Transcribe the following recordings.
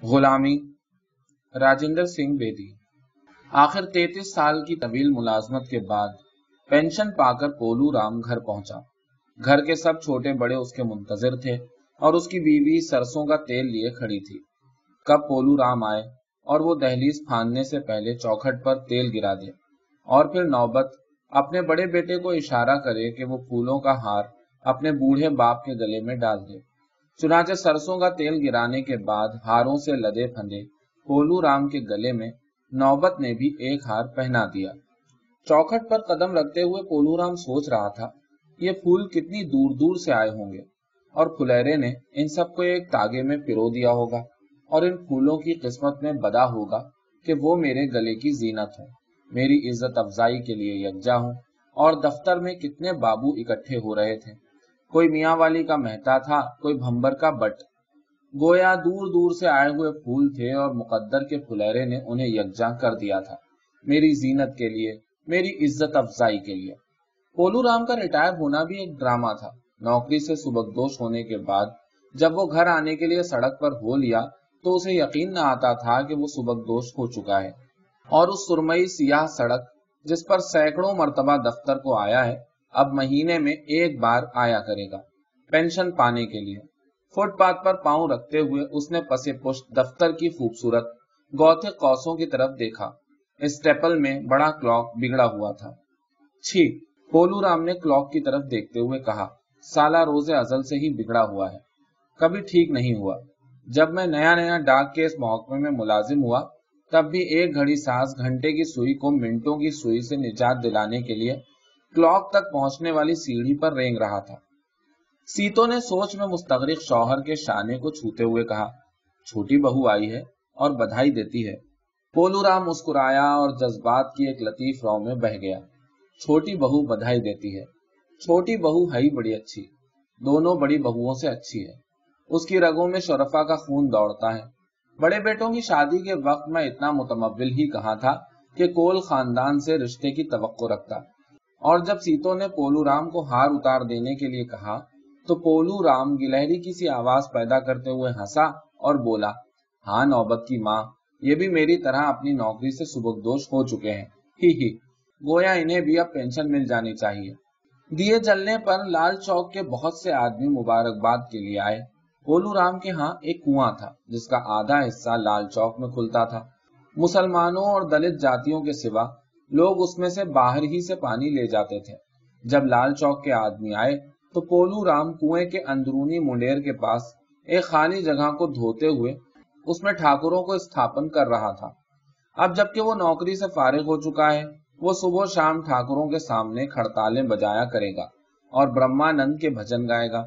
गुलामी। राजेंद्र सिंह बेदी। आखिर 33 साल की तवील मुलाजमत के बाद पेंशन पाकर पोलू राम घर पहुंचा। घर के सब छोटे बड़े उसके मुंतजिर थे और उसकी बीवी सरसों का तेल लिए खड़ी थी। कब पोलू राम आए और वो दहलीज फांदने से पहले चौखट पर तेल गिरा दे और फिर नौबत अपने बड़े बेटे को इशारा करे कि वो फूलों का हार अपने बूढ़े बाप के गले में डाल दे। चुनाचे सरसों का तेल गिराने के बाद हारों से लदे फंदे पोलू राम के गले में नौबत ने भी एक हार पहना दिया। चौखट पर कदम रखते हुए पोलू राम सोच रहा था, ये फूल कितनी दूर दूर से आए होंगे और फुलेरे ने इन सबको एक तागे में पिरो दिया होगा और इन फूलों की किस्मत में बदा होगा कि वो मेरे गले की जीनत हो, मेरी इज्जत अफजाई के लिए यकजा हो। और दफ्तर में कितने बाबू इकट्ठे हो रहे थे, कोई मियाँ वाली का मेहता था, कोई भंबर का बट। गोया दूर दूर से आए हुए फूल थे और मुकद्दर के फुलेरे ने उन्हें यकजा कर दिया था, मेरी जीनत के लिए, मेरी इज्जत अफजाई के लिए। पोलू राम का रिटायर होना भी एक ड्रामा था। नौकरी से सुबकदोश होने के बाद जब वो घर आने के लिए सड़क पर हो लिया तो उसे यकीन न आता था कि वो सुबकदोश हो चुका है और उस सुरमई सियाह सड़क जिस पर सैकड़ों मर्तबा दफ्तर को आया है, अब महीने में एक बार आया करेगा पेंशन पाने के लिए। फुटपाथ पर पांव रखते हुए उसने पसे पुष्ट दफ्तर की खूबसूरत गौथिक कौसों की तरफ देखा। स्टेपल में बड़ा क्लॉक बिगड़ा हुआ था। छी, पोलू राम ने क्लॉक की तरफ देखते हुए कहा, साला रोजे अजल से ही बिगड़ा हुआ है, कभी ठीक नहीं हुआ। जब मैं नया नया डाक के इस महकमे में मुलाजिम हुआ तब भी एक घड़ी सास घंटे की सुई को मिनटों की सुई से निजात दिलाने के लिए क्लॉक तक पहुंचने वाली सीढ़ी पर रेंग रहा था। सीतो ने सोच में मुस्तगरिक शौहर के शाने को छूते हुए कहा, छोटी बहू आई है और बधाई देती है। पोलू राम मुस्कुराया और जज्बात की एक लतीफ रौ में बह गया। छोटी बहू बधाई देती है, छोटी बहू है ही बड़ी अच्छी, दोनों बड़ी बहुओं से अच्छी है, उसकी रगों में शरफा का खून दौड़ता है। बड़े बेटों की शादी के वक्त मैं इतना मुतमव्विल ही कहा था कि कोल खानदान से रिश्ते की तवक्को रखता। और जब सीतो ने पोलू राम को हार उतार देने के लिए कहा तो पोलू राम गिलहरी की सी आवाज पैदा करते हुए हंसा और बोला, हाँ नौबत की माँ, ये भी मेरी तरह अपनी नौकरी से सुबकदोश हो चुके हैं, ही। गोया इन्हें भी अब पेंशन मिल जानी चाहिए। दिए जलने पर लाल चौक के बहुत से आदमी मुबारकबाद के लिए आए। पोलू राम के यहाँ एक कुआं था जिसका आधा हिस्सा लाल चौक में खुलता था। मुसलमानों और दलित जातियों के सिवा लोग उसमें से बाहर ही से पानी ले जाते थे। जब लाल चौक के आदमी आए तो पोलू राम कुएं के अंदरूनी मुंडेर के पास एक खाली जगह को धोते हुए उसमें ठाकुरों को स्थापन कर रहा था। अब जबकि वो नौकरी से फारिग हो चुका है, वो सुबह शाम ठाकुरों के सामने खड़तालें बजाया करेगा और ब्रह्मानंद के भजन गाएगा।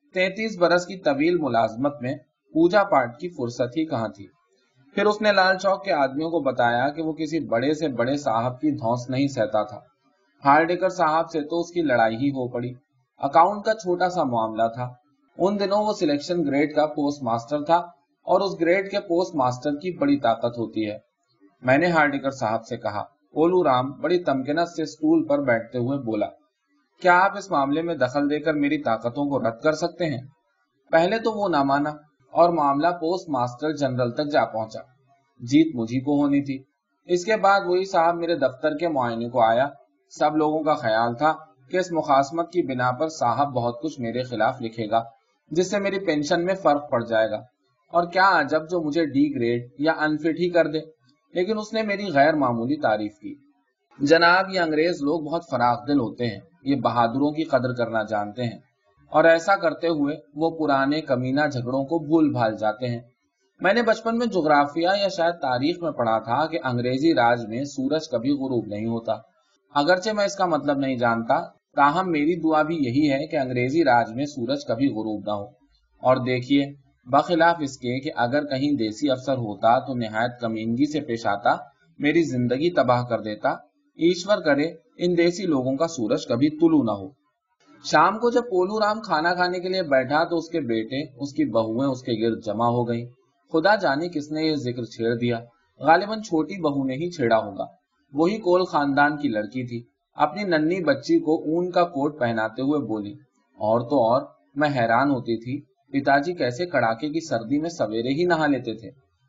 33 बरस की तवील मुलाजमत में पूजा पाठ की फुर्सत ही कहाँ थी। फिर उसने लाल चौक के आदमियों को बताया कि वो किसी बड़े से बड़े साहब की धौंस नहीं सहता था। हार्डेकर साहब से तो उसकी लड़ाई ही हो पड़ी। अकाउंट का छोटा सा मामला था। उन दिनों वो सिलेक्शन ग्रेड का पोस्ट मास्टर था और उस ग्रेड के पोस्ट मास्टर की बड़ी ताकत होती है। मैंने हार्डेकर साहब से कहा। पोलू राम बड़ी तमकिनत से स्टूल पर बैठते हुए बोला, क्या आप इस मामले में दखल देकर मेरी ताकतों को रद्द कर सकते हैं? पहले तो वो ना माना और मामला पोस्ट मास्टर जनरल तक जा पहुंचा। जीत मुझी को होनी थी। इसके बाद वही साहब मेरे दफ्तर के मुआयने को आया। सब लोगों का ख्याल था कि इस मुखासमत की बिना पर साहब बहुत कुछ मेरे खिलाफ लिखेगा जिससे मेरी पेंशन में फर्क पड़ जाएगा। और क्या अजब जो मुझे डी ग्रेड या अनफिट ही कर दे। लेकिन उसने मेरी गैर मामूली तारीफ की। जनाब, ये अंग्रेज लोग बहुत फराख दिल होते हैं, ये बहादुरों की कदर करना जानते हैं और ऐसा करते हुए वो पुराने कमीना झगड़ों को भूल भाल जाते हैं। मैंने बचपन में जुग्राफिया या शायद तारीख में पढ़ा था कि अंग्रेजी राज में सूरज कभी गुरूब नहीं होता। अगरचे मैं इसका मतलब नहीं जानता, ताहम मेरी दुआ भी यही है कि अंग्रेजी राज में सूरज कभी गुरूब ना हो। और देखिए, बखिलाफ इसके कि अगर कहीं देसी अफसर होता तो निहायत कमीनगी से पेश आता, मेरी जिंदगी तबाह कर देता। ईश्वर करे इन देसी लोगों का सूरज कभी तुलू ना हो। शाम को जब पोलू राम खाना खाने के लिए बैठा तो उसके बेटे, उसकी बहुएं उसके गिर्द जमा हो गईं। खुदा जाने किसने ये जिक्र छेड़ दिया। गालिबन छोटी बहू ने ही छेड़ा होगा। वही कोल खानदान की लड़की थी। अपनी नन्ही बच्ची को ऊन का कोट पहनाते हुए बोली, और तो और मैं हैरान होती थी पिताजी कैसे कड़ाके की सर्दी में सवेरे ही नहा लेते थे।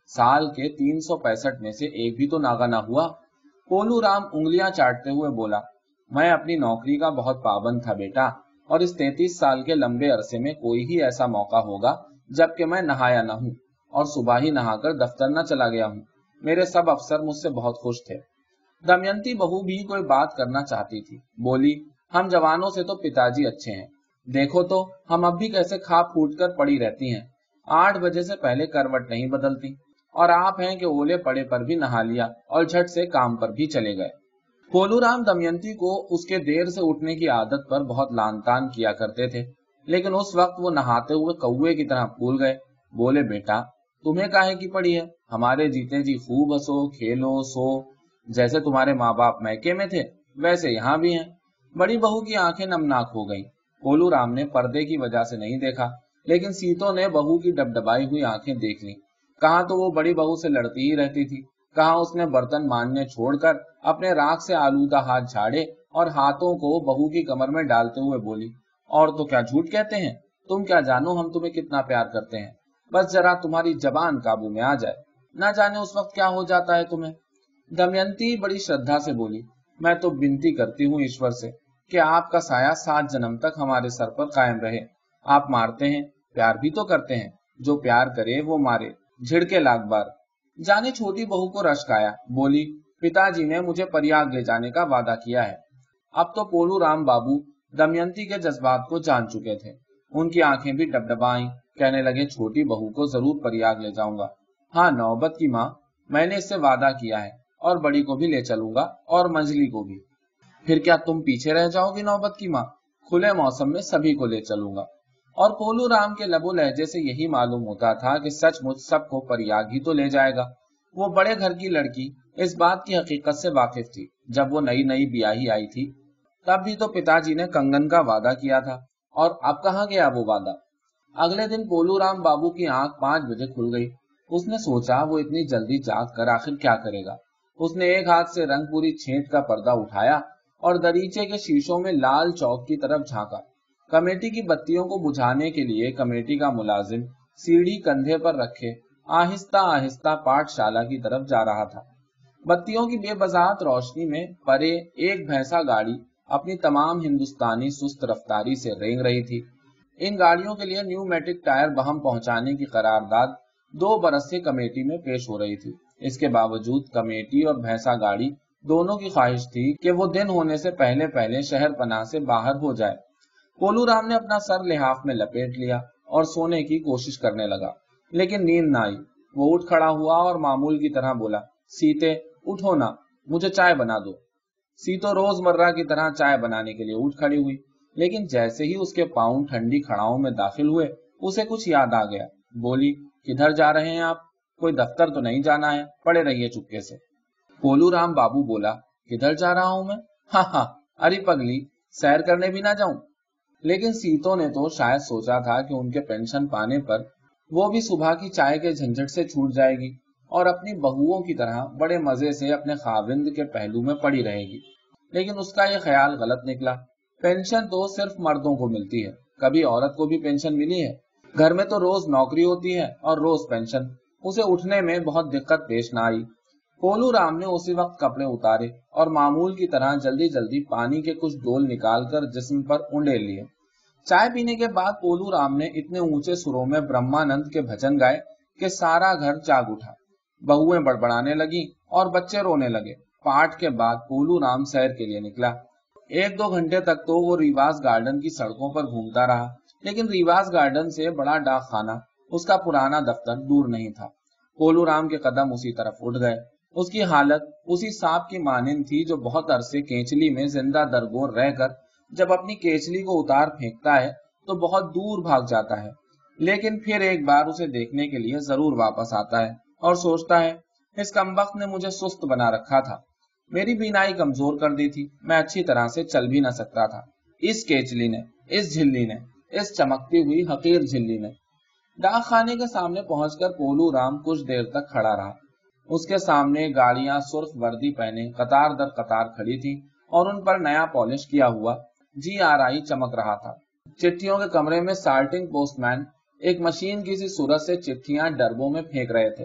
साल के 365 में से एक भी तो नागा ना हुआ। पोलू राम उंगलियां चाटते हुए बोला, मैं अपनी नौकरी का बहुत पाबंद था बेटा, और इस 33 साल के लंबे अरसे में कोई ही ऐसा मौका होगा जबकि मैं नहाया न हूँ और सुबह ही नहाकर दफ्तर न चला गया हूँ। मेरे सब अफसर मुझसे बहुत खुश थे। दमयंती बहू भी कोई बात करना चाहती थी। बोली, हम जवानों से तो पिताजी अच्छे हैं, देखो तो हम अब भी कैसे खा फूट कर पड़ी रहती हैं, 8 बजे से पहले करवट नहीं बदलती, और आप हैं कि ओले पड़े पर भी नहा लिया और झट से काम पर भी चले गए। कोलूराम दमयंती को उसके देर से उठने की आदत पर बहुत लानतान किया करते थे, लेकिन उस वक्त वो नहाते हुए कौवे की तरह फूल गए। बोले, बेटा तुम्हें काहे की पड़ी है, हमारे जीते जी खूब हंसो खेलो सो, जैसे तुम्हारे माँ बाप मैके में थे वैसे यहाँ भी हैं। बड़ी बहू की आंखें नमनाक हो गईं। कोलूराम ने पर्दे की वजह से नहीं देखा, लेकिन सीतों ने बहू की डबडबाई हुई आंखें देख ली। कहाँ तो वो बड़ी बहू से लड़ती ही रहती थी, कहाँ उसने बर्तन मांजने छोड़कर अपने राख से आलूदा हाथ झाड़े और हाथों को बहू की कमर में डालते हुए बोली, और तो क्या झूठ कहते हैं, तुम क्या जानो हम तुम्हें कितना प्यार करते हैं, बस जरा तुम्हारी जबान काबू में आ जाए, ना जाने उस वक्त क्या हो जाता है तुम्हें। दमयंती बड़ी श्रद्धा से बोली, मैं तो विनती करती हूँ ईश्वर से कि आपका साया 7 जन्म तक हमारे सर पर कायम रहे। आप मारते हैं, प्यार भी तो करते हैं, जो प्यार करे वो मारे, झिड़के लाख बार। जाने छोटी बहू को रश्क आया। बोली, पिताजी ने मुझे प्रयाग ले जाने का वादा किया है। अब तो पोलू राम बाबू दमयंती के जज्बात को जान चुके थे। उनकी आंखें भी डबडबाई, कहने लगे, छोटी बहू को जरूर प्रयाग ले जाऊंगा। हाँ नौबत की माँ, मैंने इससे वादा किया है, और बड़ी को भी ले चलूंगा और मंजली को भी। फिर क्या तुम पीछे रह जाओगी नौबत की माँ, खुले मौसम में सभी को ले चलूंगा। और पोलू राम के लबो लहजे से यही मालूम होता था कि सचमुच सबको प्रयाग ही तो ले जाएगा। वो बड़े घर की लड़की इस बात की हकीकत से वाकिफ थी। जब वो नई नई ब्याही आई थी तब भी तो पिताजी ने कंगन का वादा किया था, और अब कहाँ गया वो वादा। अगले दिन पोलू राम बाबू की आंख 5 बजे खुल गई। उसने सोचा वो इतनी जल्दी जाग कर आखिर क्या करेगा। उसने एक हाथ से रंगपूरी छेंट का पर्दा उठाया और दरीचे के शीशों में लाल चौक की तरफ झांका। कमेटी की बत्तियों को बुझाने के लिए कमेटी का मुलाजिम सीढ़ी कंधे पर रखे आहिस्ता आहिस्ता पाठशाला की तरफ जा रहा था। बत्तियों की बेबजाहत रोशनी में परे एक भैंसा गाड़ी अपनी तमाम हिंदुस्तानी सुस्त रफ्तारी से रेंग रही थी। इन गाड़ियों के लिए न्यूमेटिक टायर बहम पहुंचाने की करारदाद 2 बरस से कमेटी में पेश हो रही थी। इसके बावजूद कमेटी और भैंसा गाड़ी दोनों की ख्वाहिश थी कि वो दिन होने से पहले पहले शहर पनाह से बाहर हो जाए। पोलू राम ने अपना सर लिहाफ में लपेट लिया और सोने की कोशिश करने लगा, लेकिन नींद न आई। वो उठ खड़ा हुआ और मामूल की तरह बोला, सीते उठो ना, मुझे चाय बना दो। सीतो रोजमर्रा की तरह चाय बनाने के लिए उठ खड़ी हुई, लेकिन जैसे ही उसके पांव ठंडी खड़ाओं में दाखिल हुए उसे कुछ याद आ गया। बोली, किधर जा रहे हैं आप, कोई दफ्तर तो नहीं जाना है, पड़े रहिए चुपके से। पोलू राम बाबू बोला, किधर जा रहा हूं मैं, हाँ हाँ, अरे पगली, सैर करने भी ना जाऊं। लेकिन सीतो ने तो शायद सोचा था कि उनके पेंशन पाने पर वो भी सुबह की चाय के झंझट से छूट जाएगी और अपनी बहुओं की तरह बड़े मजे से अपने खाविंद के पहलू में पड़ी रहेगी। लेकिन उसका यह ख्याल गलत निकला। पेंशन तो सिर्फ मर्दों को मिलती है, कभी औरत को भी पेंशन मिली है? घर में तो रोज नौकरी होती है और रोज पेंशन। उसे उठने में बहुत दिक्कत पेश न आई। पोलू राम ने उसी वक्त कपड़े उतारे और मामूल की तरह जल्दी जल्दी पानी के कुछ डोल निकालकर जिस्म पर उंडेल लिए। चाय पीने के बाद पोलू राम ने इतने ऊंचे सुरों में ब्रह्मानंद के भजन गाए कि सारा घर जाग उठा। बहुएं बड़बड़ाने लगी और बच्चे रोने लगे। पाठ के बाद पोलू राम सैर के लिए निकला। 1-2 घंटे तक तो वो रिवास गार्डन की सड़कों पर घूमता रहा, लेकिन रिवास गार्डन से बड़ा डाक खाना, उसका पुराना दफ्तर, दूर नहीं था। पोलू राम के कदम उसी तरफ उठ गए। उसकी हालत उसी सांप की मानिंद थी जो बहुत अरसे केचली में जिंदा दरगोर रहकर जब अपनी केचली को उतार फेंकता है तो बहुत दूर भाग जाता है, लेकिन फिर एक बार उसे देखने के लिए जरूर वापस आता है और सोचता है, इस कमबख्त ने मुझे सुस्त बना रखा था, मेरी बीनाई कमजोर कर दी थी, मैं अच्छी तरह से चल भी न सकता था। इस केचली ने, इस झिल्ली ने, इस चमकती हुई हकीर झिल्ली ने। डाक खाने के सामने पहुंचकर पोलू राम कुछ देर तक खड़ा रहा। उसके सामने गाड़ियां सुर्ख वर्दी पहने कतार दर कतार खड़ी थी और उन पर नया पॉलिश किया हुआ GRI चमक रहा था। चिट्ठियों के कमरे में साल्टिंग पोस्टमैन एक मशीन की सी सूरत से चिट्ठियां डरबों में फेंक रहे थे।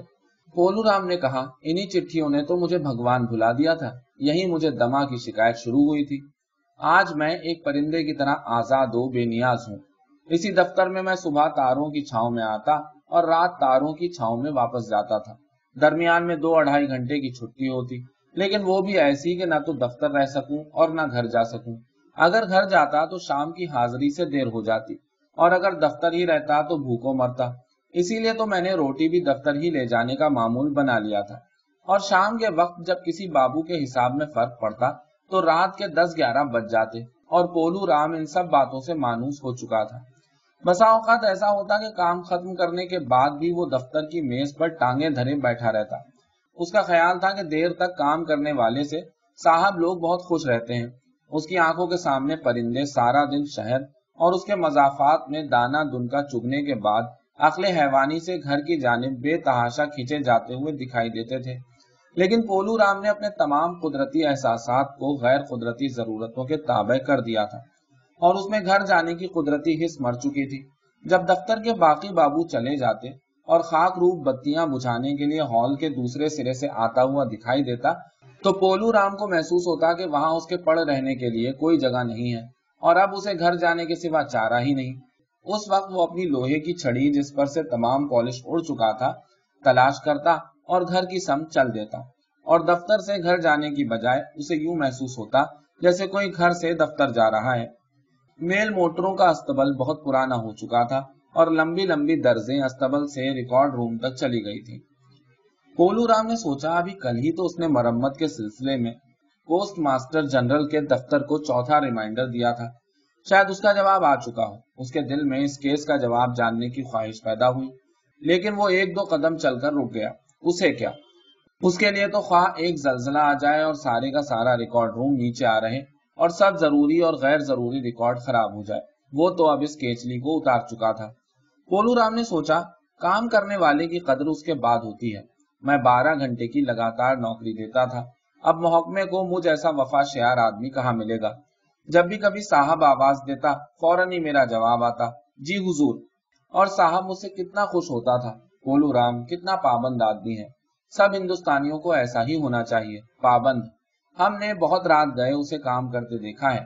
पोलू राम ने कहा, इन्हीं चिट्ठियों ने तो मुझे भगवान भुला दिया था। यही मुझे दमा की शिकायत शुरू हुई थी। आज मैं एक परिंदे की तरह आजाद व बेनियाज हूँ। इसी दफ्तर में मैं सुबह तारों की छांव में आता और रात तारों की छांव में वापस जाता था। दरमियान में 2-2.5 घंटे की छुट्टी होती, लेकिन वो भी ऐसी कि न तो दफ्तर रह सकूं और न घर जा सकूं। अगर घर जाता तो शाम की हाजिरी से देर हो जाती, और अगर दफ्तर ही रहता तो भूखों मरता। इसीलिए तो मैंने रोटी भी दफ्तर ही ले जाने का मामूल बना लिया था। और शाम के वक्त जब किसी बाबू के हिसाब में फर्क पड़ता तो रात के 10-11 बज जाते, और पोलू राम इन सब बातों से मानूस हो चुका था। बसा औकात ऐसा होता कि काम खत्म करने के बाद भी वो दफ्तर की मेज पर टांगे धरे बैठा रहता। उसका ख्याल था कि देर तक काम करने वाले से साहब लोग बहुत खुश रहते हैं। उसकी आंखों के सामने परिंदे सारा दिन शहर और उसके मजाफात में दाना दुनका चुगने के बाद अक्ले हैवानी से घर की जानिब बेतहाशा खींचे जाते हुए दिखाई देते थे। लेकिन पोलू राम ने अपने तमाम कुदरती एहसासात को गैर कुदरती जरूरतों के ताबे कर दिया था, और उसमें घर जाने की कुदरती हिस्स मर चुकी थी। जब दफ्तर के बाकी बाबू चले जाते और खाक रूप बत्तियां बुझाने के लिए हॉल के दूसरे सिरे से आता हुआ दिखाई देता, तो पोलू राम को महसूस होता कि वहां उसके पड़ रहने के लिए कोई जगह नहीं है, और अब उसे घर जाने के सिवा चारा ही नहीं। उस वक्त वो अपनी लोहे की छड़ी, जिस पर से तमाम पॉलिश उड़ चुका था, तलाश करता और घर की सम चल देता। और दफ्तर से घर जाने की बजाय उसे यूं महसूस होता जैसे कोई घर से दफ्तर जा रहा है। मेल मोटरों का अस्तबल बहुत पुराना हो चुका था, और लंबी लंबी दर्जें अस्तबल से रिकॉर्ड रूम तक चली गई थी। पोलू राम ने सोचा, अभी कल ही तो उसने मरम्मत के सिलसिले में पोस्ट मास्टर जनरल के दफ्तर को चौथा रिमाइंडर दिया था। शायद उसका जवाब आ चुका हो। उसके दिल में इस केस का जवाब जानने की ख्वाहिश पैदा हुई, लेकिन वो 1-2 कदम चलकर रुक गया। उसे क्या, उसके लिए तो ख्वाह एक जलजला आ जाए और सारे का सारा रिकॉर्ड रूम नीचे आ रहे और सब जरूरी और गैर जरूरी रिकॉर्ड खराब हो जाए। वो तो अब इस केचली को उतार चुका था। पोलू राम ने सोचा, काम करने वाले की कदर उसके बाद होती है। मैं 12 घंटे की लगातार नौकरी देता था। अब महकमे को मुझ ऐसा वफाशयार आदमी कहाँ मिलेगा। जब भी कभी साहब आवाज देता, फौरन ही मेरा जवाब आता, जी हुजूर। और साहब मुझसे कितना खुश होता था। पोलू राम कितना पाबंद आदमी है। सब हिंदुस्तानियों को ऐसा ही होना चाहिए, पाबंद। हमने बहुत रात गए उसे काम करते देखा है।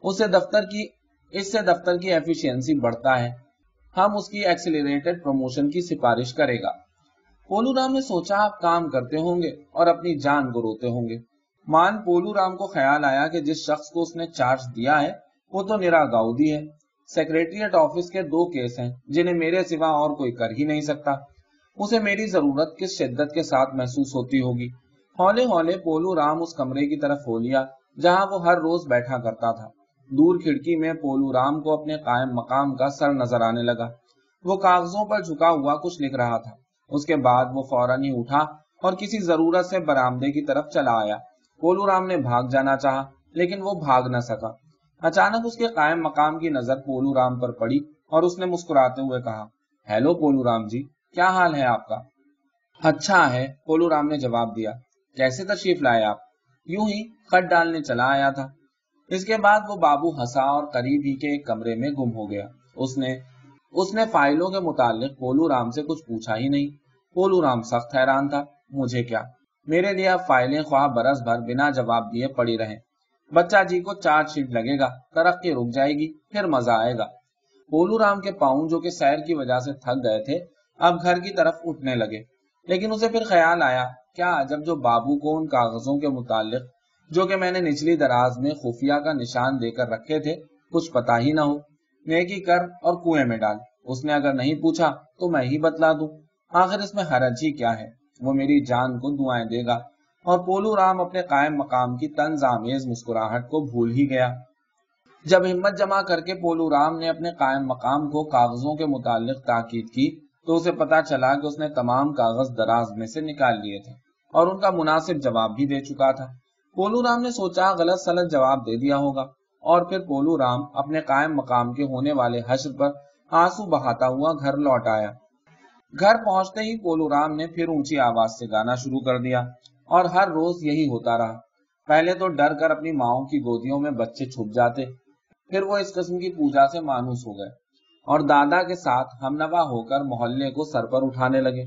इससे दफ्तर की एफिशिएंसी बढ़ता है। हम उसकी एक्सीलरेटेड प्रमोशन की सिफारिश करेगा। पोलू राम ने सोचा, आप काम करते होंगे और अपनी जान को रोते होंगे। पोलू राम को ख्याल आया कि जिस शख्स को उसने चार्ज दिया है वो तो निरा गाउदी है। सेक्रेटरिएट ऑफिस के 2 केस हैं जिन्हें मेरे सिवा और कोई कर ही नहीं सकता। उसे मेरी जरूरत किस शिद्दत के साथ महसूस होती होगी। हौले हौले पोलू राम उस कमरे की तरफ हो लिया जहां वो हर रोज बैठा करता था। दूर खिड़की में पोलू राम को अपने कायम मकाम का सर नजर आने लगा। वो कागजों पर झुका हुआ कुछ लिख रहा था। उसके बाद वो फौरन ही उठा और किसी जरूरत से बरामदे की तरफ चला आया। पोलू राम ने भाग जाना चाहा, लेकिन वो भाग न सका। अचानक उसके कायम मकाम की नजर पोलू राम पर पड़ी और उसने मुस्कुराते हुए कहा, हेलो पोलू राम जी, क्या हाल है आपका? अच्छा है, पोलू राम ने जवाब दिया। कैसे तशरीफ लाए आप? यूं ही खत डालने चला आया था। इसके बाद वो बाबू हंसा और करीब ही के एक कमरे में गुम हो गया। उसने फाइलों के मुतालिक पोलू राम से कुछ पूछा ही नहीं। पोलू राम सख्त हैरान था। मुझे क्या, मेरे लिए अब फाइलें ख्वाह बरस भर बिना जवाब दिए पड़ी रहें। बच्चा जी को चार्जशीट लगेगा, तरक्की रुक जाएगी, फिर मजा आएगा। पोलू राम के पांव, जो कि सैर की वजह से थक गए थे, अब घर की तरफ उठने लगे। लेकिन उसे फिर ख्याल आया, क्या अजब जो बाबू को उन कागजों के मुतालिक जो कि मैंने निचली दराज में खुफिया का निशान देकर रखे थे, कुछ पता ही ना हो। नेकी कर और कुएं में डाल। उसने अगर नहीं पूछा तो मैं ही बतला दूं। आखिर इसमें हरज ही क्या है, वो मेरी जान को दुआएं देगा। और पोलू राम अपने कायम मकाम की तंजामेज मुस्कुराहट को भूल ही गया। जब हिम्मत जमा करके पोलू राम ने अपने कायम मकाम को कागजों के मुतालिक ताकीद की, तो उसे पता चला कि उसने तमाम कागज दराज में से निकाल लिए थे और उनका मुनासिब जवाब भी दे चुका था। पोलू राम ने सोचा, गलत सलत जवाब दे दिया होगा। और फिर पोलू राम अपने कायम मकाम के होने वाले हश्र पर आंसू बहाता हुआ घर लौट आया। घर पहुंचते ही पोलू राम ने फिर ऊंची आवाज से गाना शुरू कर दिया, और हर रोज यही होता रहा। पहले तो डर कर अपनी माओं की गोदियों में बच्चे छुप जाते, फिर वो इस किस्म की पूजा से मानूस हो गए और दादा के साथ हमनवा होकर मोहल्ले को सर पर उठाने लगे।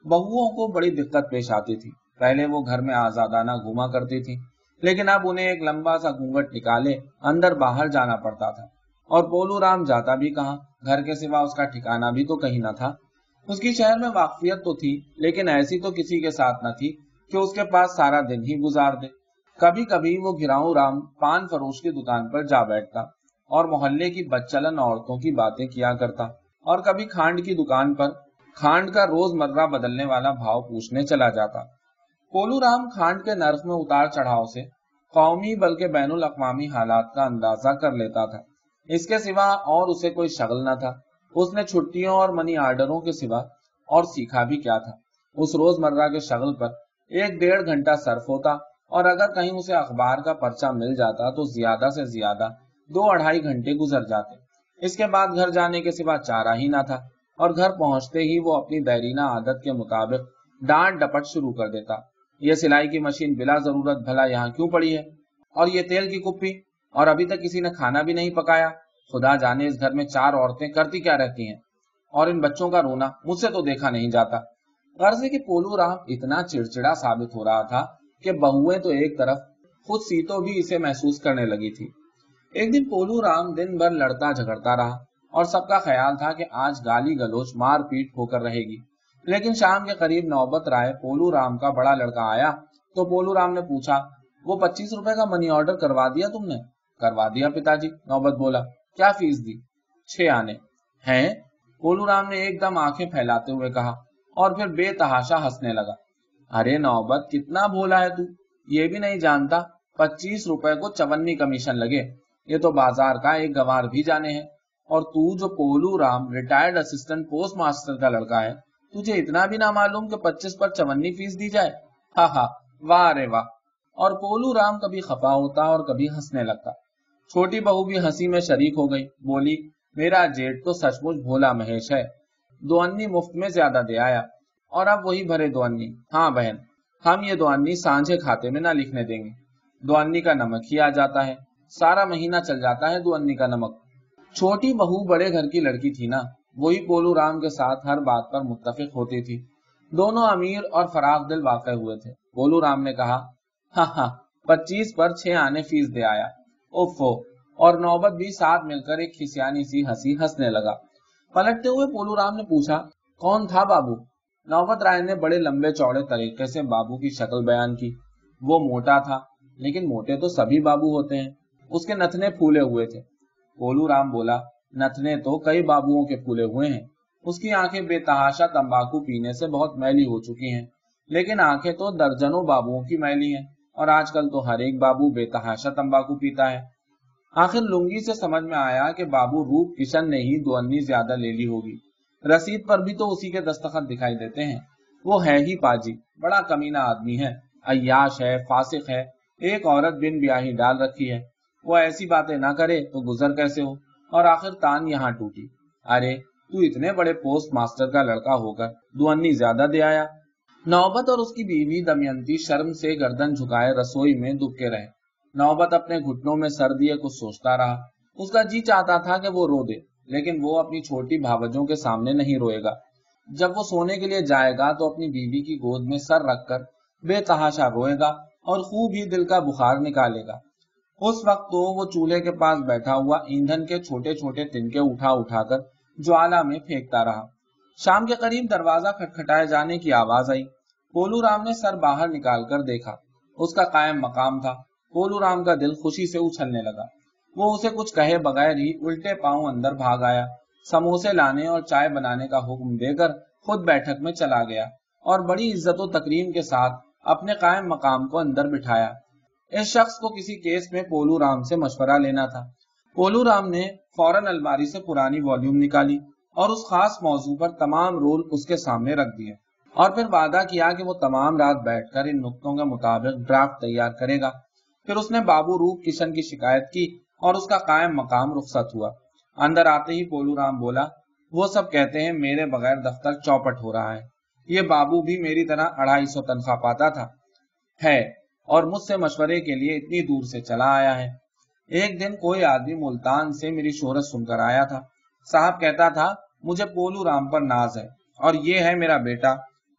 बहुओं को बड़ी दिक्कत पेश आती थी। पहले वो घर में आजादाना घूमा करती थी, लेकिन अब उन्हें एक लंबा सा घूंघट निकाले अंदर बाहर जाना पड़ता था। और पोलू राम जाता भी कहाँ, घर के सिवा उसका ठिकाना भी तो कहीं न था। उसकी शहर में वाकफियत तो थी, लेकिन ऐसी तो किसी के साथ न थी कि उसके पास सारा दिन ही गुजार दे। कभी कभी वो घिराऊ राम पान फरोश की दुकान पर जा बैठता और मोहल्ले की बदचलन औरतों की बातें किया करता, और कभी खांड की दुकान पर खांड का रोजमर्रा बदलने वाला भाव पूछने चला जाता। पोलू राम खांड के नर्क में उतार चढ़ाव से कौमी बल्कि बैनुल अक़वामी हालात का अंदाजा कर लेता था। इसके सिवा और उसे कोई शगल न था। उसने छुट्टियों और मनी आर्डरों के सिवा और सीखा भी क्या था। उस रोजमर्रा के शगल पर 1-1.5 घंटा सर्फ होता, और अगर कहीं उसे अखबार का पर्चा मिल जाता तो ज्यादा से ज्यादा 2-2.5 घंटे गुजर जाते। इसके बाद घर जाने के सिवा चारा ही ना था, और घर पहुंचते ही वो अपनी देरीना आदत के मुताबिक डांट डपट शुरू कर देता। ये सिलाई की मशीन बिला जरूरत भला यहाँ क्यों पड़ी है, और ये तेल की कुप्पी, और अभी तक किसी ने खाना भी नहीं पकाया। खुदा जाने इस घर में 4 औरतें करती क्या रहती हैं, और इन बच्चों का रोना मुझसे तो देखा नहीं जाता। गर्ज कि पोलू राम इतना चिड़चिड़ा साबित हो रहा था कि बहुएं तो एक तरफ, खुद सीतो भी इसे महसूस करने लगी थी। एक दिन पोलू राम दिन भर लड़ता झगड़ता रहा, और सबका ख्याल था कि आज गाली गलोच मार पीट होकर रहेगी। लेकिन शाम के करीब नौबत राय पोलू राम का बड़ा लड़का आया तो पोलू राम ने पूछा, वो 25 रुपए का मनी ऑर्डर करवा दिया तुमने? करवा दिया पिताजी, नौबत बोला। क्या फीस दी? 6 आने। हैं? पोलू राम ने एकदम आंखें फैलाते हुए कहा, और फिर बेतहाशा हंसने लगा। अरे नौबत, कितना भोला है तू, ये भी नहीं जानता 25 रुपए को 54 कमीशन लगे, ये तो बाजार का एक गंवार भी जाने हैं। और तू जो Polu Ram retired assistant post master का लड़का है, तुझे इतना भी ना मालूम कि 25 पर 54 फीस दी जाए? हा हा, वाह रे वाह। और पोलू राम कभी खफा होता और कभी हंसने लगता। छोटी बहू भी हंसी में शरीक हो गई, बोली, मेरा जेठ तो सचमुच भोला महेश है, 2 अन्नी मुफ्त में ज्यादा दे आया, और अब वही भरे 2 अन्नी। हाँ बहन, हम ये 2 अन्नी सांझे खाते में ना लिखने देंगे। 2 अन्नी का नमक ही आ जाता है, सारा महीना चल जाता है 2 अन्नी का नमक। छोटी बहू बड़े घर की लड़की थी ना, वही पोलू राम के साथ हर बात पर मुत्तफिक होती थी। दोनों अमीर और फराख दिल वाक़ हुए थे। पोलू राम ने कहा, हाँ हाँ, 25 पर 6 आने फीस दे आया। ओफो। और नौबत भी साथ मिलकर एक खिसियानी सी हंसी हंसने लगा। पलटते हुए पोलू राम ने पूछा, कौन था बाबू? नौबत राय ने बड़े लंबे चौड़े तरीके से बाबू की शक्ल बयान की। वो मोटा था, लेकिन मोटे तो सभी बाबू होते हैं। उसके नथने फूले हुए थे। पोलू राम बोला, नथने तो कई बाबुओं के फूले हुए हैं। उसकी आंखें बेतहाशा तंबाकू पीने से बहुत मैली हो चुकी हैं, लेकिन आंखें तो दर्जनों बाबुओं की मैली हैं, और आजकल तो हर एक बाबू बेतहाशा तंबाकू पीता है। आखिर लुंगी से समझ में आया कि बाबू रूप किशन ने ही 2 अन्नी ज्यादा ले ली होगी। रसीद पर भी तो उसी के दस्तखत दिखाई देते हैं। वो है ही पाजी, बड़ा कमीना आदमी है, अय्याश है, फासिक है, एक औरत बिन ब्याही डाल रखी है। वो ऐसी बातें ना करे तो गुजर कैसे हो? और आखिर तान यहाँ टूटी। अरे तू इतने बड़े पोस्ट मास्टर का लड़का होकर 2 अन्नी ज्यादा दे आया। नौबत और उसकी बीवी दमयंती शर्म से गर्दन झुकाए रसोई में दुबके रहे। नौबत अपने घुटनों में सर दिए कुछ सोचता रहा। उसका जी चाहता था कि वो रो दे, लेकिन वो अपनी छोटी भावजों के सामने नहीं रोएगा। जब वो सोने के लिए जाएगा तो अपनी बीवी की गोद में सर रखकर बेतहाशा रोएगा और खूब ही दिल का बुखार निकालेगा। उस वक्त तो वो चूल्हे के पास बैठा हुआ ईंधन के छोटे छोटे तिनके उठा उठाकर ज्वाला में फेंकता रहा। शाम के करीब दरवाजा खटखटाए जाने की आवाज आई। पोलू राम ने सर बाहर निकालकर देखा। उसका कायम मकाम था। पोलू राम का दिल खुशी से उछलने लगा। वो उसे कुछ कहे बगैर ही उल्टे पांव अंदर भाग आया, समोसे लाने और चाय बनाने का हुक्म देकर खुद बैठक में चला गया और बड़ी इज्जत तकरीम के साथ अपने कायम मकाम को अंदर बिठाया। इस शख्स को किसी केस में पोलू राम से मशवरा लेना था। पोलू राम ने फौरन अलमारी से पुरानी वॉल्यूम निकाली और उस खास मौजू पर तमाम रोल उसके सामने रख दिए, और फिर वादा किया कि वो तमाम रात बैठकर इन नुक्तों के मुताबिक ड्राफ्ट तैयार करेगा। फिर उसने बाबू रूप किशन की शिकायत की और उसका कायम मकाम रुखसत हुआ। अंदर आते ही पोलू राम बोला, वो सब कहते हैं मेरे बगैर दफ्तर चौपट हो रहा है। ये बाबू भी मेरी तरह 250 तनख्वाह पाता था है और मुझसे मशवरे के लिए इतनी दूर से चला आया है। एक दिन कोई आदमी मुल्तान से मेरी शोहरत सुनकर आया था। साहब कहता था, मुझे पोलू राम पर नाज है और ये है मेरा बेटा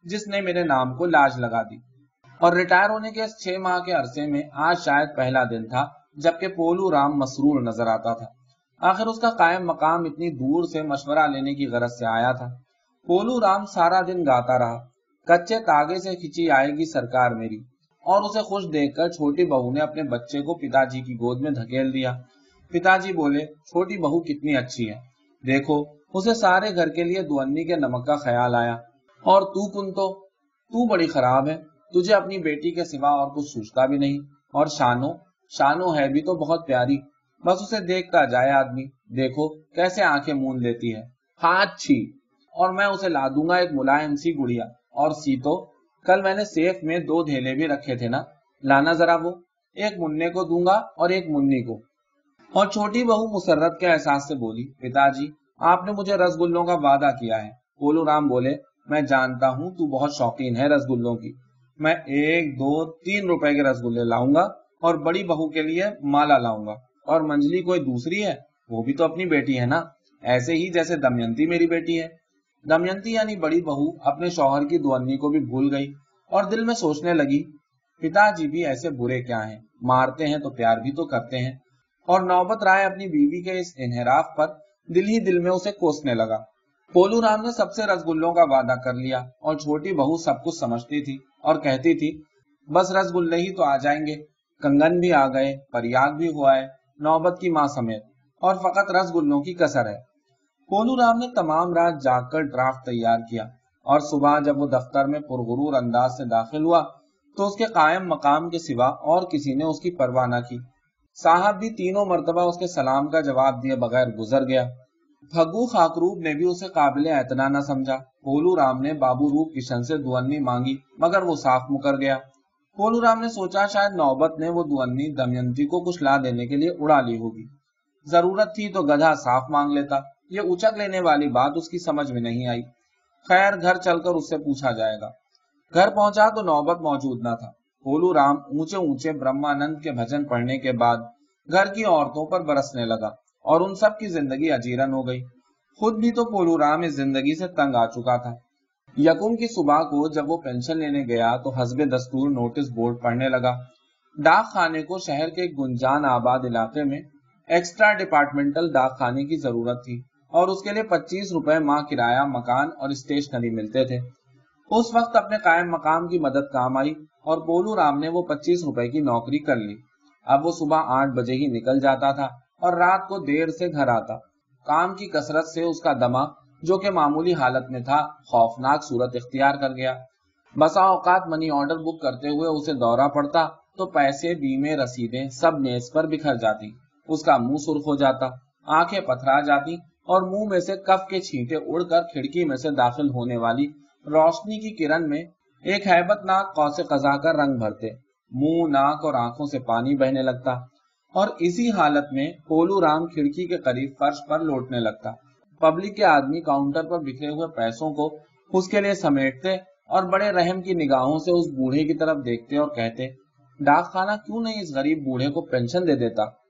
जिसने मेरे नाम को लाज लगा दी। और रिटायर होने के 6 माह के अरसे में आज शायद पहला दिन था जबकि पोलू राम मसरूर नजर आता था। आखिर उसका कायम मकाम इतनी दूर से मशवरा लेने की गरज से आया था। पोलू राम सारा दिन गाता रहा, कच्चे तागे से खिंची आएगी सरकार मेरी। और उसे खुश देखकर छोटी बहू ने अपने बच्चे को पिताजी की गोद में धकेल दिया। पिताजी बोले, छोटी बहू कितनी अच्छी है, देखो उसे सारे घर के लिए दुअन्नी के नमक का ख्याल आया। और तू कुंतो, तू बड़ी खराब है, तुझे अपनी बेटी के सिवा और कुछ सूझता भी नहीं। और शानो, शानो है भी तो बहुत प्यारी, बस उसे देखता जाए आदमी, देखो कैसे आंखें मूंद लेती है। हाथ छी, और मैं उसे ला दूंगा एक मुलायम सी गुड़िया। और सीतो, कल मैंने सेफ में 2 धेले भी रखे थे ना, लाना जरा वो, एक मुन्ने को दूंगा और एक मुन्नी को। और छोटी बहू मुसर्रत के एहसास से बोली, पिताजी आपने मुझे रसगुल्लों का वादा किया है। पोलू राम बोले, मैं जानता हूँ तू बहुत शौकीन है रसगुल्लों की, मैं 1, 2, 3 रुपए के रसगुल्ले लाऊंगा और बड़ी बहू के लिए माला लाऊंगा। और मंजली कोई दूसरी है, वो भी तो अपनी बेटी है ना, ऐसे ही जैसे दमयंती मेरी बेटी है। दमयंती यानी बड़ी बहू अपने शौहर की दुअन्नी को भी भूल गई और दिल में सोचने लगी, पिताजी भी ऐसे बुरे क्या हैं, मारते हैं तो प्यार भी तो करते हैं। और नौबत राय अपनी बीवी के इस इन्हिराफ पर दिल ही दिल में उसे कोसने लगा। पोलू राम ने सबसे रसगुल्लों का वादा कर लिया और छोटी बहू सब कुछ समझती थी और कहती थी, बस रसगुल्ले ही तो आ जाएंगे, कंगन भी आ गए, परियाग भी हुआ है, नौबत की माँ समेत, और फकत रसगुल्लों की कसर है। पोलू राम ने तमाम रात जागकर ड्राफ्ट तैयार किया और सुबह जब वो दफ्तर में पुरगुरूर अंदाज से दाखिल हुआ तो उसके कायम मकाम के सिवा और किसी ने उसकी परवाह न की। साहब भी तीनों मर्तबा उसके सलाम का जवाब दिए बगैर गुजर गया। फग्गू खाकरूब ने भी उसे काबिल एतना न समझा। पोलू राम ने बाबू रूप किशन से दुअन्नी मांगी मगर वो साफ मुकर गया। पोलू राम ने सोचा शायद नौबत ने वो दुअन्नी दमयंती को कुछ ला देने के लिए उड़ा ली होगी। जरूरत थी तो गधा साफ मांग लेता, ये उचक लेने वाली बात उसकी समझ में नहीं आई। खैर घर चलकर उससे पूछा जाएगा। घर पहुंचा तो नौबत मौजूद न था। पोलू राम ऊंचे ऊंचे ब्रह्मानंद के भजन पढ़ने के बाद घर की औरतों पर बरसने लगा और उन सब की जिंदगी अजीरन हो गई। खुद भी तो पोलू राम इस जिंदगी से तंग आ चुका था। यकुम की सुबह को जब वो पेंशन लेने गया तो हस्बे दस्तूर नोटिस बोर्ड पढ़ने लगा। डाक खाने को शहर के गुंजान आबाद इलाके में एक्स्ट्रा डिपार्टमेंटल डाक खाने की जरूरत थी और उसके लिए 25 रुपए माह किराया, मकान और स्टेशनरी मिलते थे। उस वक्त अपने कायम मकाम की मदद काम आई और पोलू राम ने वो 25 रुपए की नौकरी कर ली। अब वो सुबह 8 बजे ही निकल जाता था और रात को देर से घर आता। काम की कसरत से उसका दमा, जो कि मामूली हालत में था, खौफनाक सूरत इख्तियार कर गया। बसा औकात मनी ऑर्डर बुक करते हुए उसे दौरा पड़ता तो पैसे, बीमे, रसीदें सब मेज पर बिखर जाती। उसका मुंह सुर्ख हो जाता, आंखें पथरा जाती और मुंह में से कफ के छींटे उड़कर खिड़की में से दाखिल होने वाली रोशनी की किरण में एक हैबतनाक कौसे कज़ा का रंग भरते। मुंह, नाक और आंखों से पानी बहने लगता और इसी हालत में पोलू राम खिड़की के करीब फर्श पर लौटने लगता। पब्लिक के आदमी काउंटर पर बिखरे हुए पैसों को उसके लिए समेटते और बड़े रहम की निगाहों से उस बूढ़े की तरफ देखते और कहते, डाक खाना क्यों नहीं इस गरीब बूढ़े को पेंशन दे देता,